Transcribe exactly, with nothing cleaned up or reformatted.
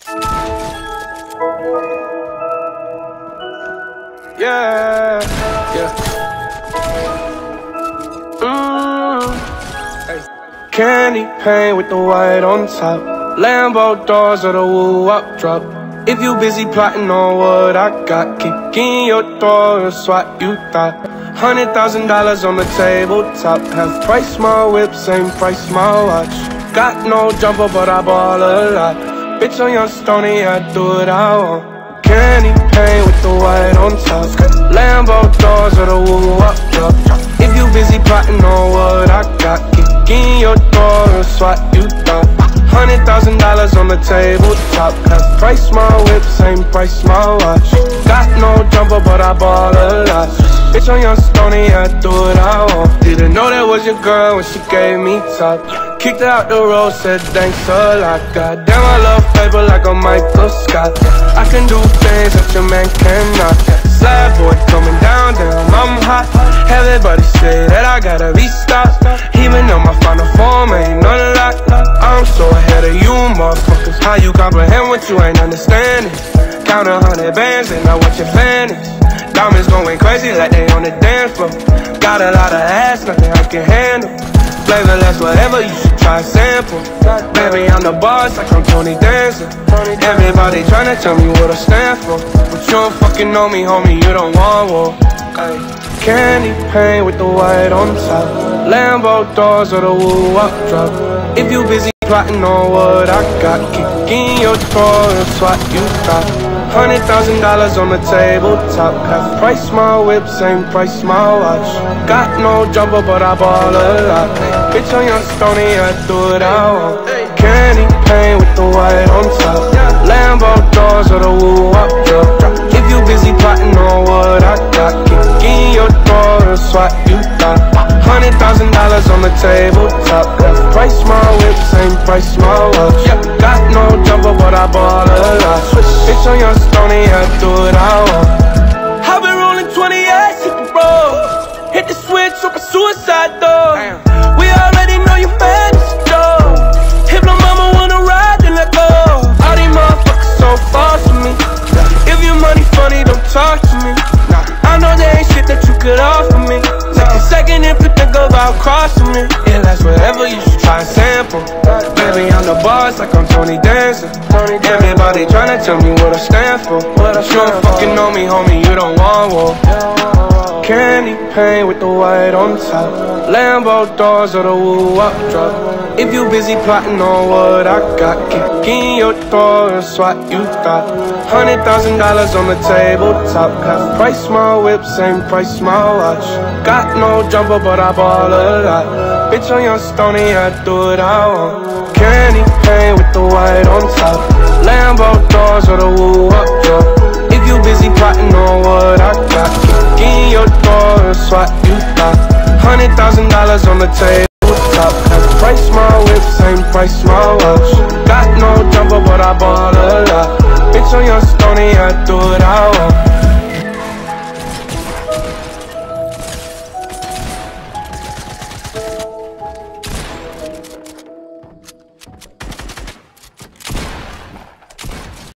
Yeah, yeah. Mm. Hey. Candy paint with the white on top. Lambo doors or the woo up drop. If you busy plotting on what I got, kick in your door, that's what you thought. Hundred thousand dollars on the tabletop. Half price my whip, same price my watch. Got no jumper, but I ball a lot. Bitch, on your stony, I do what I want. Candy paint with the white on top. Lambo doors or the woo up drop. If you busy plotting on what I got, kick in your door, that's what you thought. Hundred thousand dollars on the tabletop. Half price my whip, same price my watch. Got no jumper, but I ball a lot. Bitch, on your stony, I do what I want. Didn't know that was your girl when she gave me top. Kicked her out the road, said thanks a lot. Goddamn, I love paper like a Michael Scott. I can do things that your man cannot. Slab boy coming down, damn, I'm hot. Everybody say that I gotta be stopped. Even though my final form ain't none of that. I'm so ahead of you, motherfuckers. How you comprehend what you ain't understanding? Count a hundred bands, and I want your fannies. Diamonds going crazy like they on the dance floor. Got a lot of ass, nothing I can handle. Flavorless, whatever, you should try sample. Baby, I'm the boss, like I'm Tony Danza. Everybody tryna tell me what I stand for, but you don't fucking know me, homie, you don't want war. Candy paint with the white on top. Lambo doors or the woo up drop. If you busy plotting on what I got, kick in your door, that's what you thought. Hundred thousand dollars on the tabletop. Half price my whip, same price my watch. Got no jumper, but I ball a lot. Bitch, on your stony, I do what I want. Candy paint with the white on top. Lambo doors or the woo up drop. If you busy plotting on what I got, kick in your door, that's what you thought. Hundred thousand dollars on the tabletop. Half price my whip, same price my watch. Got no jumper, but I ball a lot. Bitch, on your stony, I do what I want. I've been rolling twenty-eight, hit the road. Hit the switch, open suicide door. We already know you mad as a dog. If no mama wanna ride, then let go. All these motherfuckers so far from me. If your money funny, don't talk to me. I know there ain't shit that you could offer me. Take a second if you think about crossing me. Yeah, that's whatever, you should try and sample. Baby, I'm the boss, like I'm Tony Danza. Everybody tryna tell me what I stand for, but you don't fucking know me, homie, you don't want war. Candy paint with the white on top. Lambo doors or the woo up drop. If you busy plotting on what I got, kick in your door, that's what you thought. Hundred thousand dollars on the tabletop. Half price my whip, same price my watch. Got no jumper, but I ball a lot. Bitch, on your stony, I do what I want. Candy paint with the white on top. Lambo doors or the woo up drop. If you busy plotting on what I got, kick in your door, that's what you thought. Hundred thousand dollars on the tabletop. Half price my whip, same price my watch. Got no jumper, but I ball a lot. Bitch, on your stony, I do what I want.